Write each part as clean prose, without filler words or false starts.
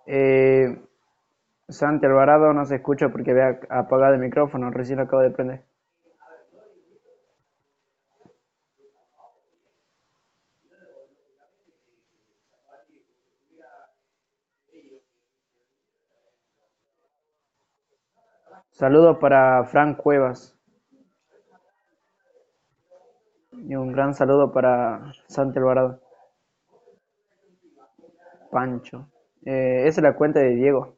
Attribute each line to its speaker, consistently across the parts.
Speaker 1: Eh, Santi Alvarado no se escucha porque había apagado el micrófono, recién lo acabo de prender. Saludos para Frank Cuevas y un gran saludo para Santi Alvarado. Pancho. Esa es la cuenta de Diego.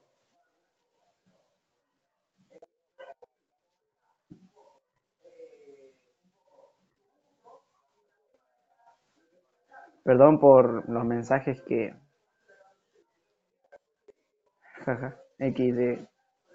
Speaker 1: Perdón por los mensajes que... Jaja, XD.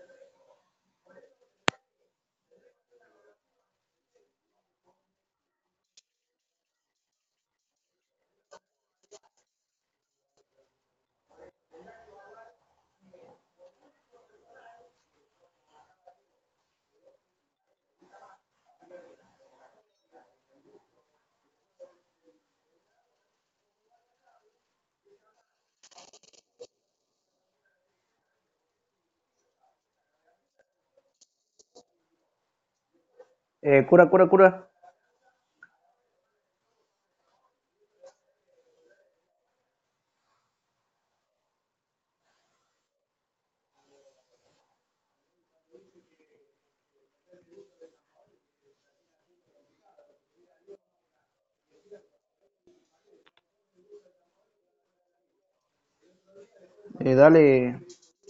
Speaker 1: Cura, cura, cura. Dale.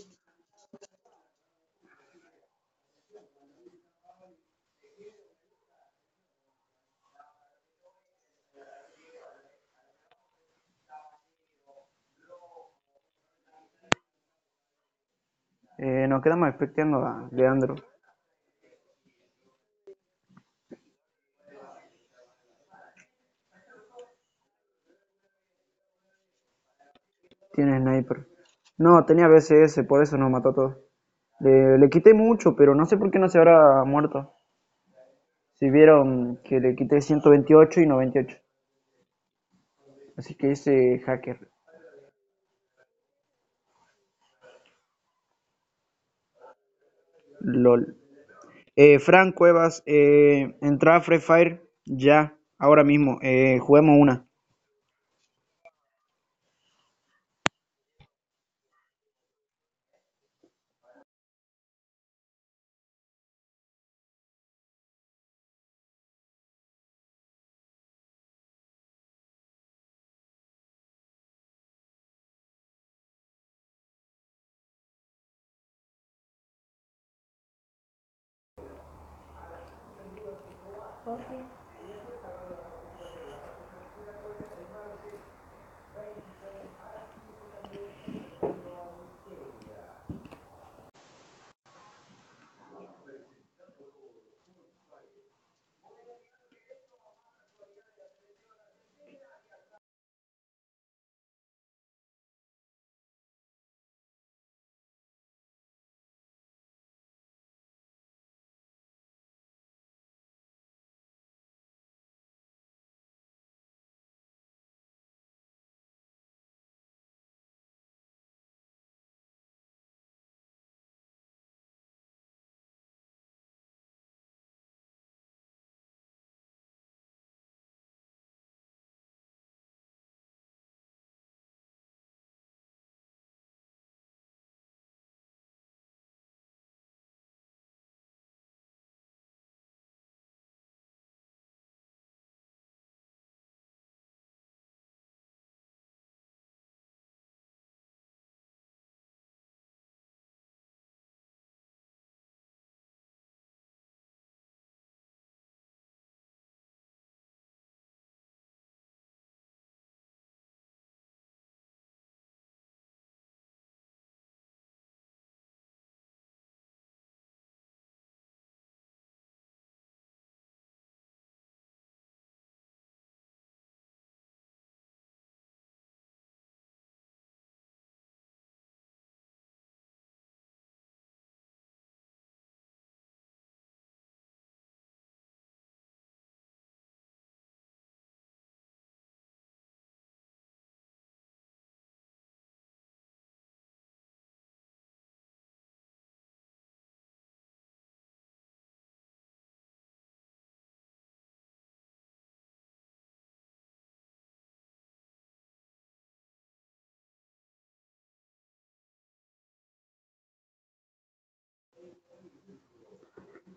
Speaker 1: Nos quedamos expectando a Leandro. Tiene sniper. No, tenía BCS, por eso nos mató a todos. Le quité mucho, pero no sé por qué no se habrá muerto. Si vieron que le quité 128 y 98. Así que ese hacker. LOL. Frank Cuevas, entra a Free Fire ya, ahora mismo. Juguemos una.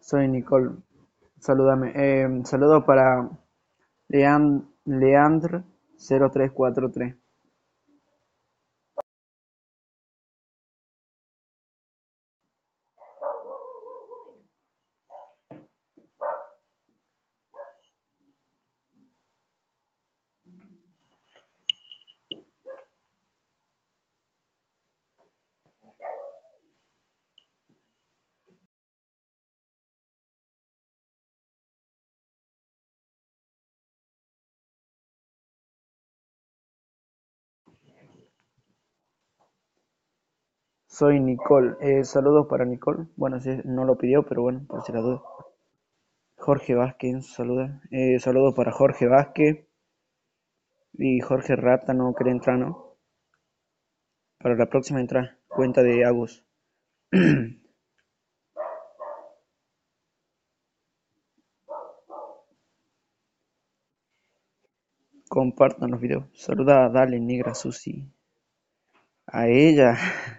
Speaker 1: Soy Nicole. Salúdame. Saludo para Leandr 0343. Soy Nicole. Saludos para Nicole. Bueno, sí, no lo pidió, pero bueno, por si la duda. Jorge Vázquez, saluda. Saludos para Jorge Vázquez y Jorge Rata, no quiere entrar, ¿no? Para la próxima entrada, cuenta de Agus. Compartan los videos. Saluda a Dale, Negra Susi. A ella.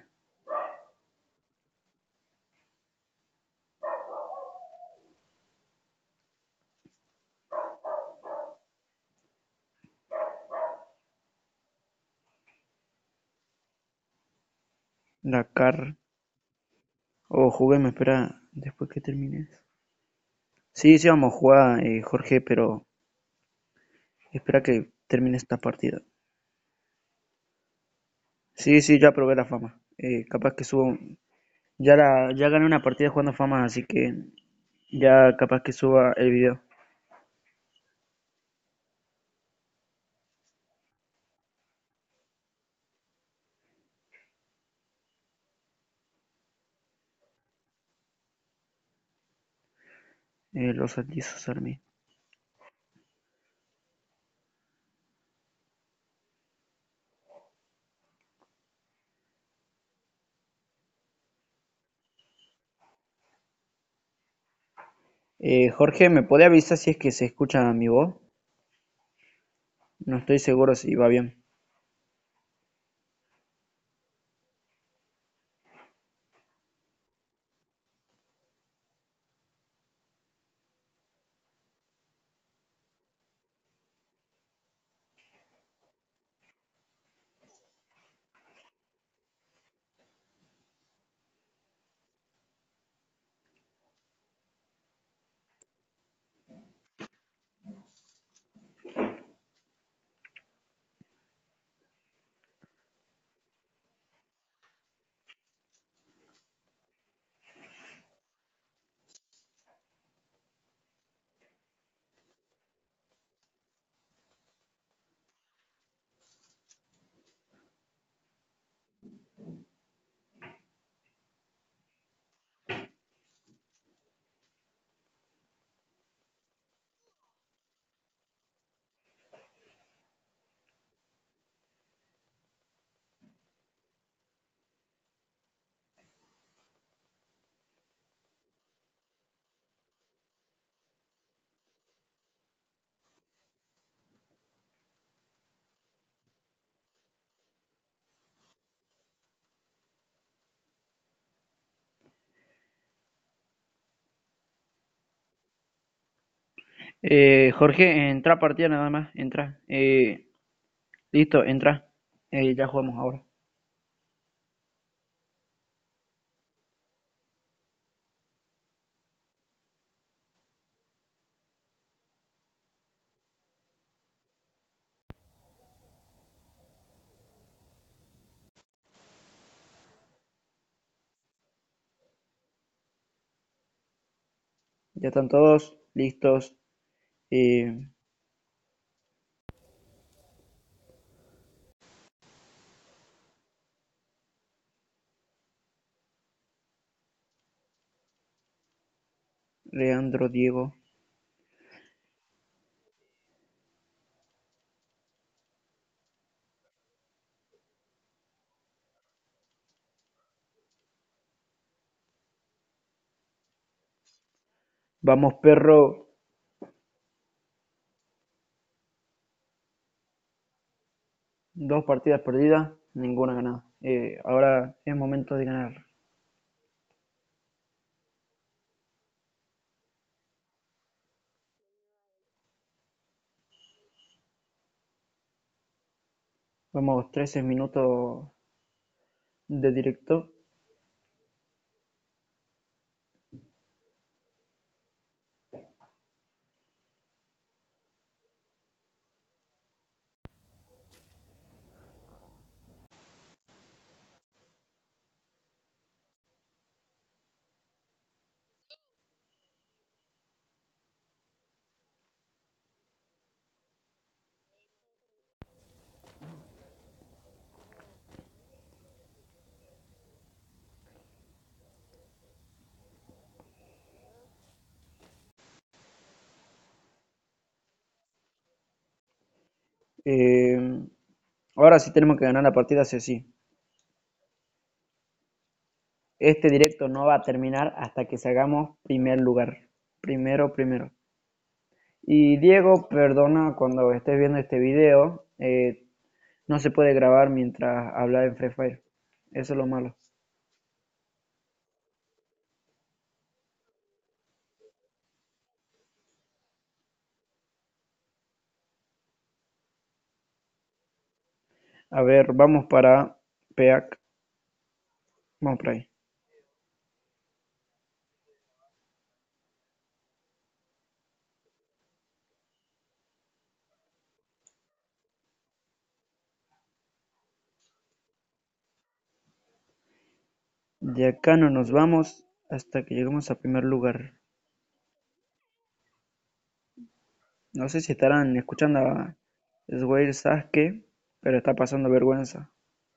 Speaker 1: Dakar. O juguemos, espera, después que termines. Sí, sí vamos a jugar, Jorge, pero espera que termine esta partida. Sí, sí, ya probé la fama. Capaz que subo. Ya gané una partida jugando fama, así que ya capaz que suba el video. Los Aldizos Army. Jorge, ¿me puede avisar si es que se escucha mi voz? No estoy seguro si va bien. Jorge, entra a partida nada más, entra. Listo, entra. Ya jugamos ahora. Ya están todos listos. Eh, Leandro, Diego. Vamos, perro. Dos partidas perdidas, ninguna ganada. Ahora es momento de ganar. Vamos, 13 minutos de directo. Eh, Ahora sí tenemos que ganar la partida, sí o sí. Este directo no va a terminar hasta que hagamos primer lugar. Primero. Y Diego, perdona cuando estés viendo este video, no se puede grabar mientras habla en Free Fire. Eso es lo malo. A ver, vamos para PEAC. Vamos por ahí. De acá no nos vamos hasta que lleguemos a primer lugar. No sé si estarán escuchando a Swair Sasuke, pero está pasando vergüenza.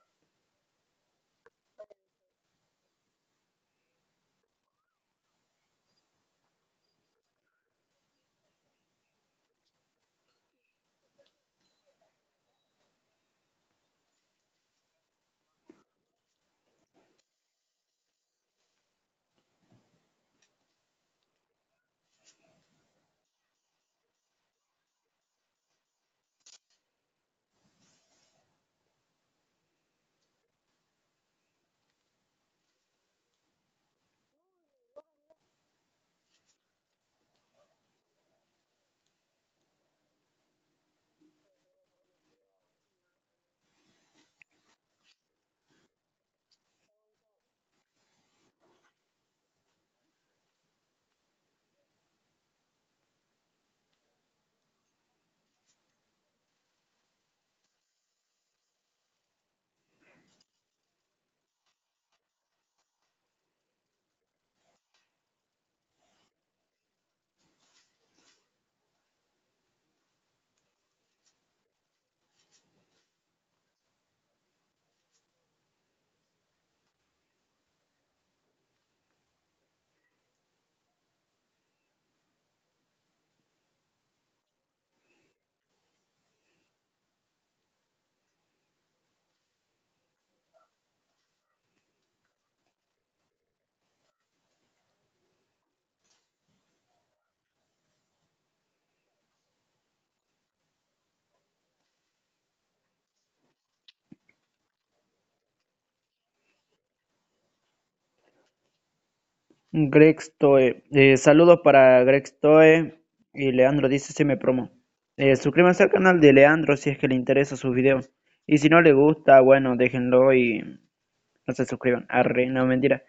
Speaker 1: Greg Stoe. Saludos para Greg Stoe. Y Leandro dice si me promo. Suscríbanse al canal de Leandro si es que le interesa sus videos. Y si no le gusta, bueno, déjenlo y no se suscriban. Arre, no mentira.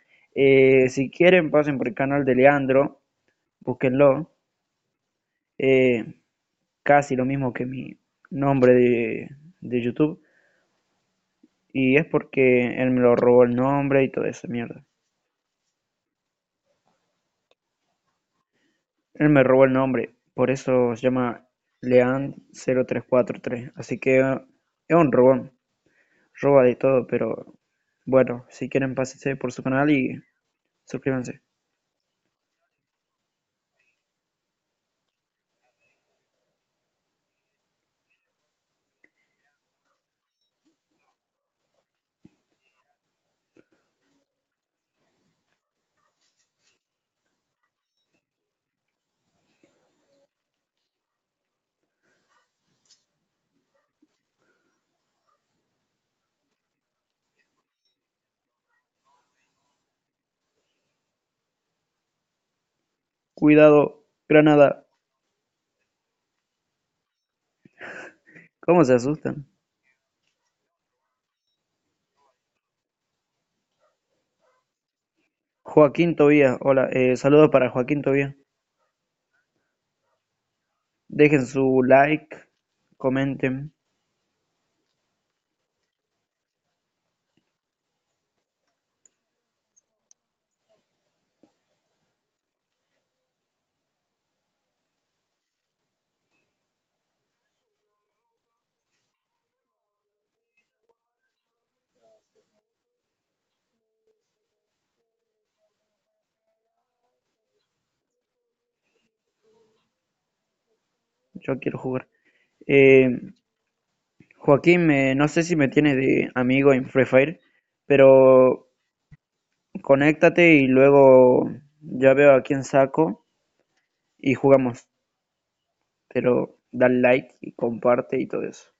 Speaker 1: Si quieren, pasen por el canal de Leandro. Búsquenlo. Eh, Casi lo mismo que mi nombre de YouTube. Y es porque él me lo robó el nombre y toda esa mierda. Él me robó el nombre, por eso se llama Leand0343. Así que es un robón, roba de todo, pero bueno, si quieren pásense por su canal y suscríbanse. Cuidado, granada. ¿Cómo se asustan? Joaquín Tobías, hola, saludos para Joaquín Tobías. Dejen su like, comenten. Yo quiero jugar. Eh, Joaquín, no sé si me tiene de amigo en Free Fire, pero conéctate y luego ya veo a quién saco y jugamos. Pero dale like y comparte y todo eso.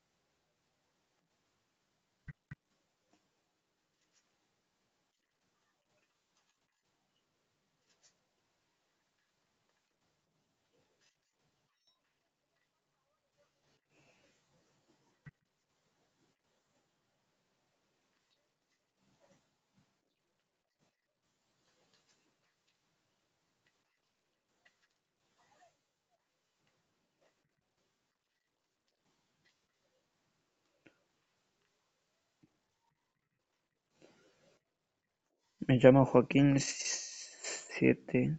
Speaker 1: Me llamo Joaquín 7.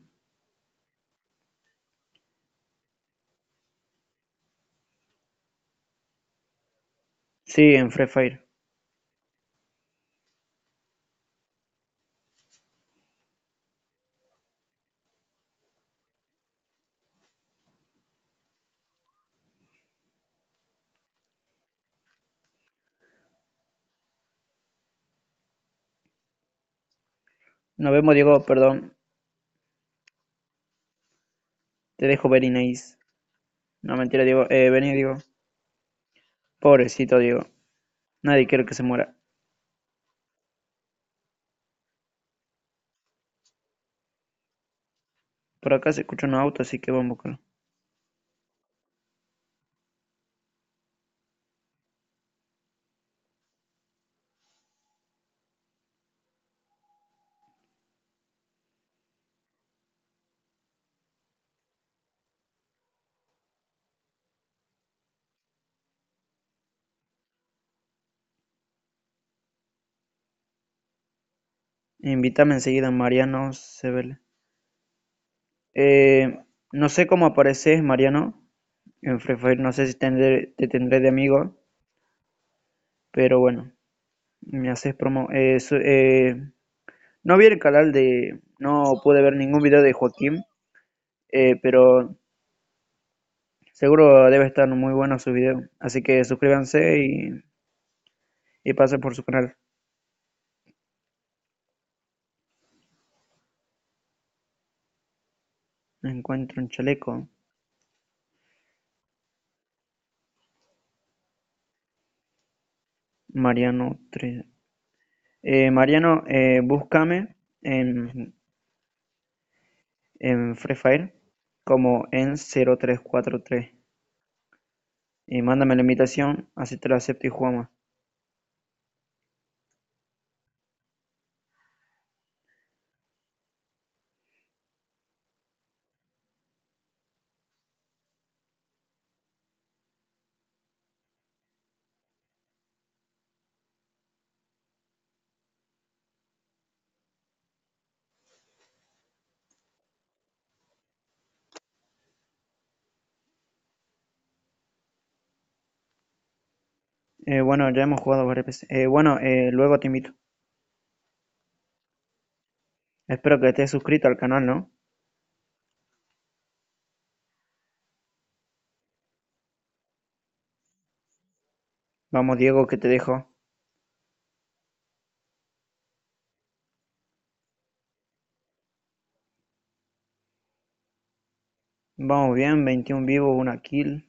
Speaker 1: Sí, en Free Fire. Nos vemos, Diego, perdón. Te dejo very nice. No, mentira, Diego. Vení, Diego. Pobrecito, Diego. Nadie quiere que se muera. Por acá se escucha un auto, así que vamos a buscarlo. Invítame enseguida, Mariano Sebel. No sé cómo apareces, Mariano, en Free Fire. No sé si te tendré de amigo, pero bueno, me haces promo. No vi el canal de. No pude ver ningún video de Joaquín, pero seguro debe estar muy bueno su video. Así que suscríbanse y pasen por su canal. Encuentro un chaleco. Mariano 3. Mariano, búscame en Free Fire como en 0343 y mándame la invitación, así te la acepto y jugamos. Bueno, ya hemos jugado varias veces. Bueno, luego te invito. Espero que estés suscrito al canal, ¿no? Vamos, Diego, que te dejo. Vamos bien, 21 vivos, una kill.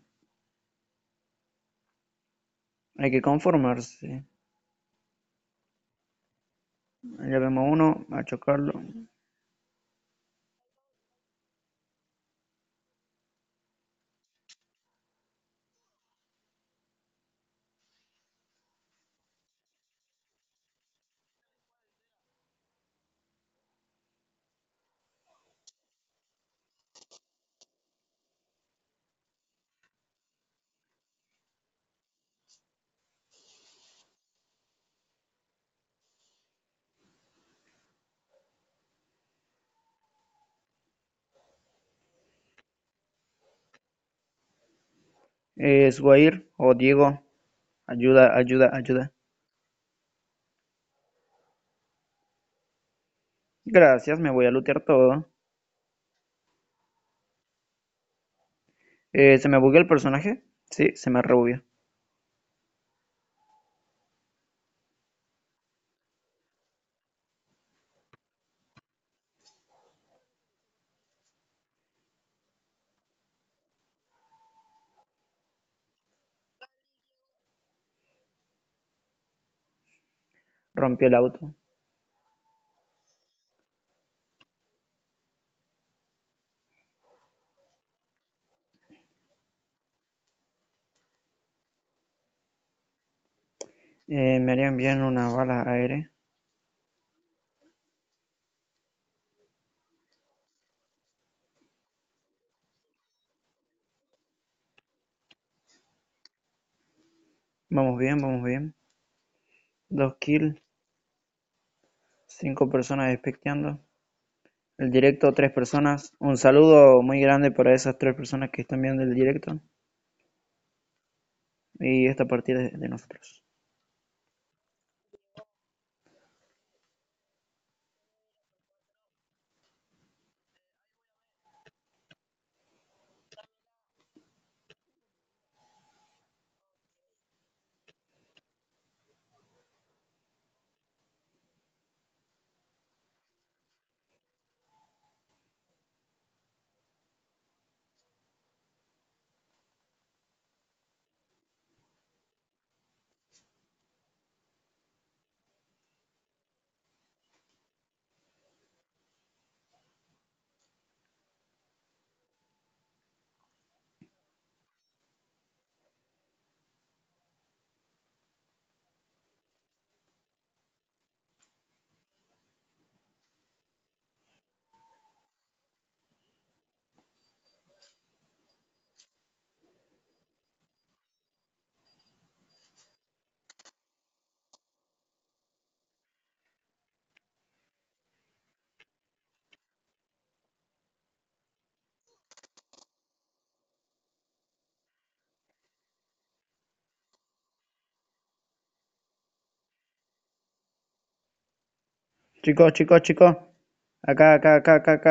Speaker 1: Hay que conformarse. Ya vemos uno, a chocarlo. Swair o Diego, ayuda, ayuda, ayuda. Gracias, me voy a lootear todo. ¿Se me bugueó el personaje? Sí, se me rebugueó. Rompió el auto. Me harían bien una bala aérea. Vamos bien, vamos bien. 2 kills, 5 personas especteando. El directo, 3 personas. Un saludo muy grande para esas 3 personas que están viendo el directo. Y esta partida es de nosotros. Chicos, chicos, chicos. Acá, acá, acá, acá, acá.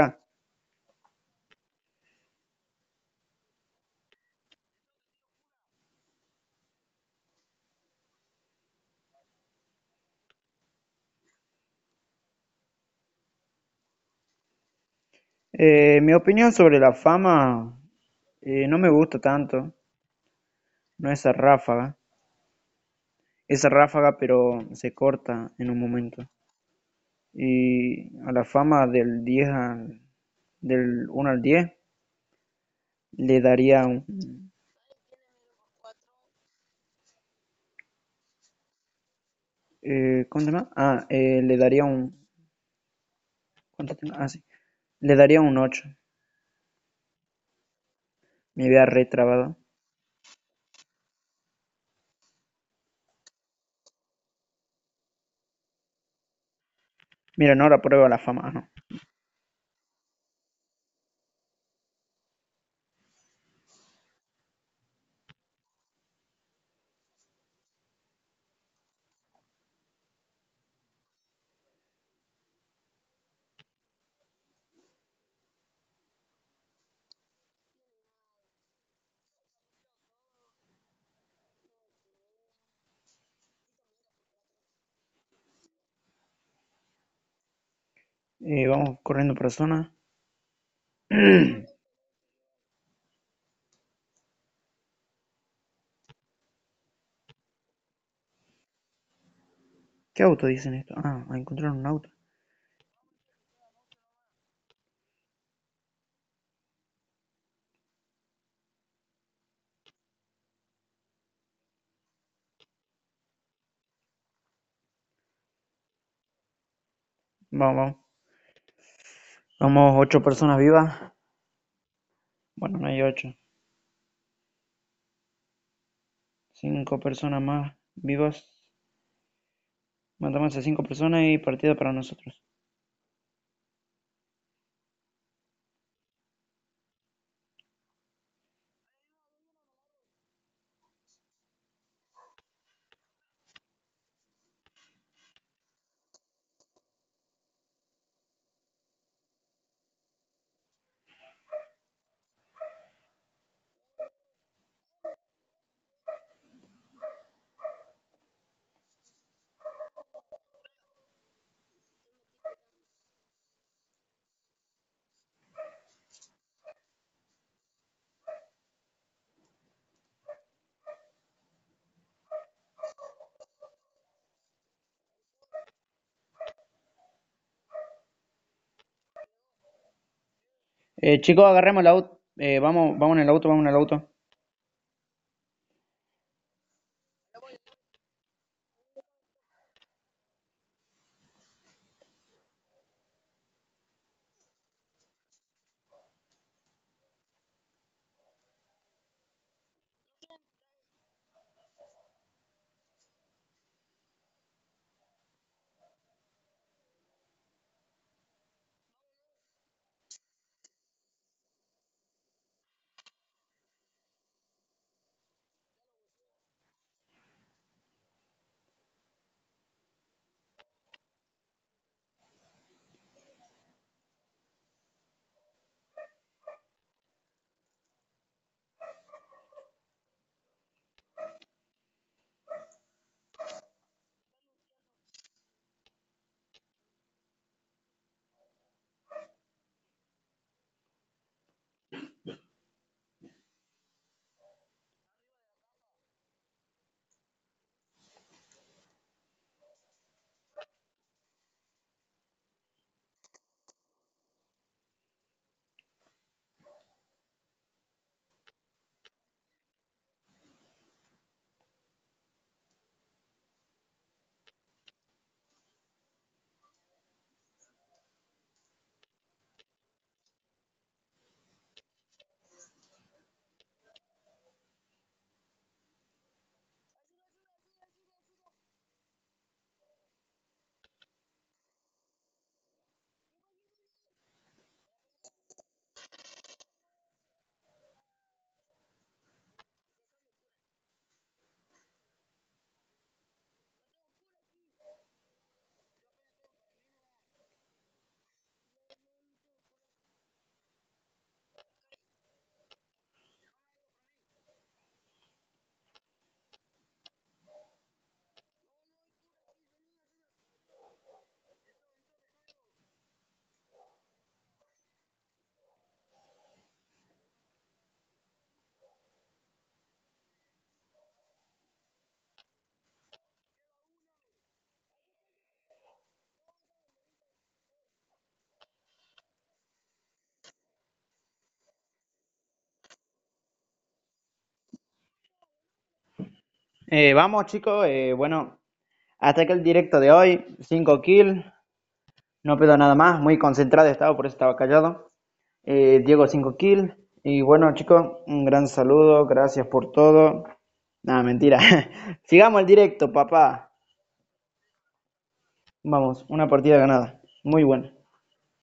Speaker 1: Mi opinión sobre la fama no me gusta tanto. No esa ráfaga. Esa ráfaga, pero se corta en un momento. Y a la fama del 1 al 10 le daría un... ¿cómo se llama? Le daría un... ¿Cuánto tengo? Ah, sí. Le daría un 8. Me había retrabado. Mira, no, ahora pruebo la fama. No. Vamos corriendo por zona. ¿Qué auto dicen esto? Ah, encontraron un auto. Vamos, vamos. Vamos, 8 personas vivas. Bueno, no hay 8. 5 personas más vivas. Matamos a 5 personas y partida para nosotros. Chicos, agarremos el auto. Vamos en el auto, vamos en el auto. Vamos, chicos. Bueno, hasta aquí el directo de hoy. 5 kills. No pido nada más. Muy concentrado estaba, por eso estaba callado. Diego 5 kills. Y bueno, chicos, un gran saludo. Gracias por todo. Nada, mentira. Sigamos el directo, papá. Vamos, una partida ganada. Muy buena.